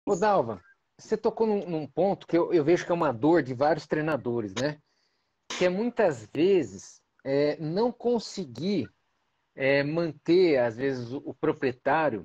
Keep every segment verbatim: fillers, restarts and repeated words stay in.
Ô, Dalva, você tocou num, num ponto que eu, eu vejo que é uma dor de vários treinadores, né? Que é muitas vezes é, não conseguir é, manter, às vezes, o, o proprietário,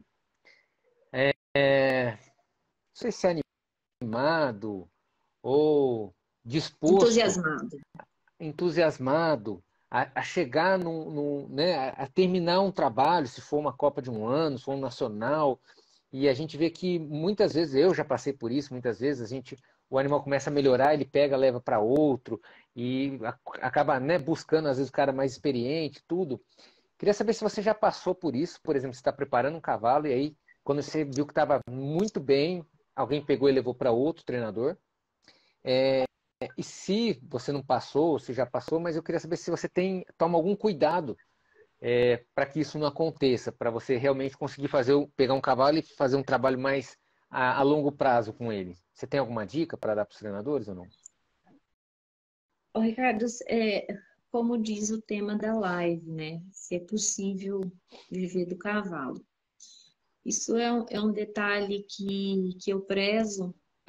não sei se é animado ou disposto, Entusiasmado. entusiasmado a, a chegar num, num, né, a, a terminar um trabalho, se for uma Copa de um ano, se for um nacional. E a gente vê que muitas vezes, eu já passei por isso, muitas vezes a gente, o animal começa a melhorar, ele pega, leva para outro e a- acaba, né, buscando às vezes o cara mais experiente, tudo. Queria saber se você já passou por isso, por exemplo, você está preparando um cavalo e aí quando você viu que estava muito bem, alguém pegou e levou para outro treinador. E se você não passou, se já passou, mas eu queria saber se você tem, toma algum cuidado para que isso não aconteça, para você realmente conseguir fazer, o- pegar um cavalo e fazer um trabalho mais a, a longo prazo com ele. Você tem alguma dica para dar para os treinadores ou não? Ô, Ricardo, é, como diz o tema da live, né? Se é possível viver do cavalo. Isso é um, é um detalhe que, que eu prezo,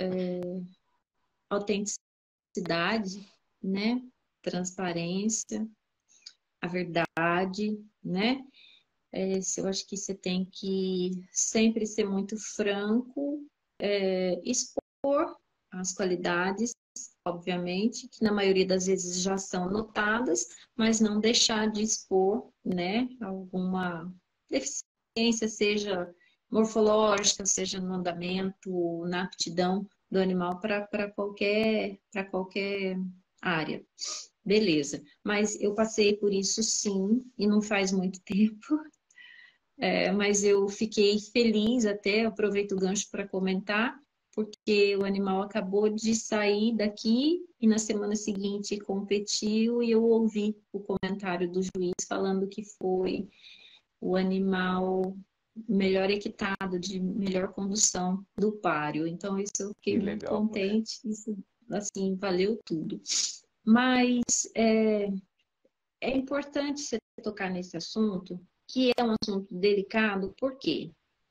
autenticidade, né? Transparência, a verdade, né? É, se eu acho que você tem que sempre ser muito franco, é, expor as qualidades, obviamente, que na maioria das vezes já são notadas, mas não deixar de expor, né, alguma deficiência, seja morfológica, seja no andamento, na aptidão do animal para qualquer, para qualquer área. Beleza, mas eu passei por isso sim, e não faz muito tempo, é, mas eu fiquei feliz até, aproveito o gancho para comentar, porque o animal acabou de sair daqui e na semana seguinte competiu e eu ouvi o comentário do juiz falando que foi o animal melhor equitado, de melhor condução do páreo. Então isso eu fiquei Que muito legal, poxa. contente, isso assim valeu tudo. Mas é, é importante você tocar nesse assunto, que é um assunto delicado, porque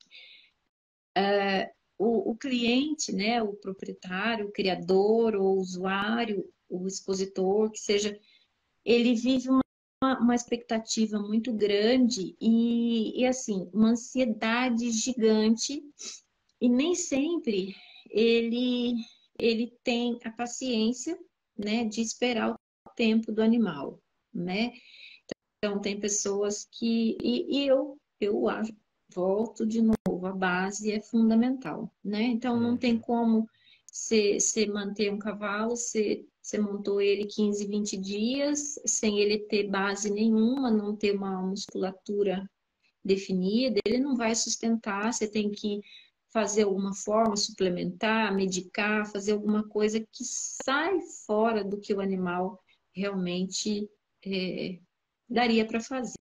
o, o cliente, né, o proprietário, o criador, o usuário, o expositor, que seja, ele vive uma, uma expectativa muito grande e, e, assim, uma ansiedade gigante e nem sempre ele, ele tem a paciência, né, de esperar o tempo do animal, né? Então, tem pessoas que. E, e eu, eu acho, volto de novo, a base é fundamental, né? Então, não tem Uhum. como você manter um cavalo, você montou ele quinze, vinte dias, sem ele ter base nenhuma, não ter uma musculatura definida, ele não vai sustentar, você tem que fazer alguma forma, suplementar, medicar, fazer alguma coisa que sai fora do que o animal realmente é, daria para fazer.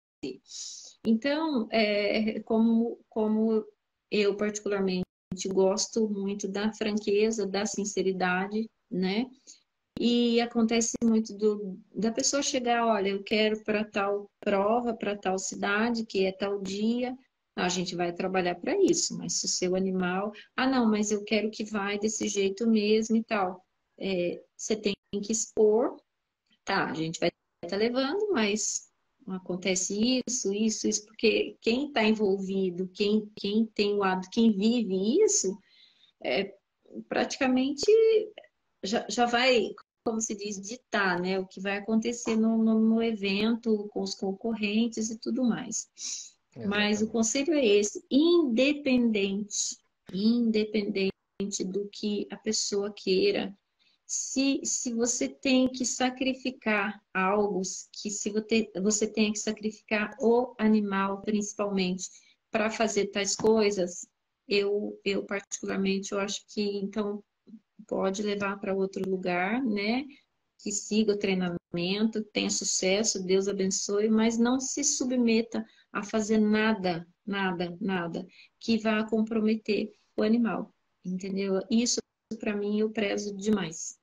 Então, é, como, como eu particularmente gosto muito da franqueza, da sinceridade, né? E acontece muito do, da pessoa chegar, olha, eu quero para tal prova, para tal cidade, que é tal dia, a gente vai trabalhar para isso, mas se o seu animal, ah, não, mas eu quero que vai desse jeito mesmo e tal. É, você tem que expor, tá, a gente vai estar levando, mas acontece isso, isso, isso, porque quem está envolvido, quem, quem tem o hábito, quem vive isso, é, praticamente já, já vai, como se diz, ditar, né, o que vai acontecer no, no, no evento, com os concorrentes e tudo mais. Mas o Exatamente. conselho é esse, independente, independente do que a pessoa queira, se, se você tem que sacrificar algo, que se você, você tem que sacrificar o animal, principalmente, para fazer tais coisas, eu, eu particularmente, eu acho que, então, pode levar para outro lugar, né? Que siga o treinamento, tenha sucesso, Deus abençoe, mas não se submeta a fazer nada, nada, nada que vá comprometer o animal, entendeu? Isso para mim eu prezo demais.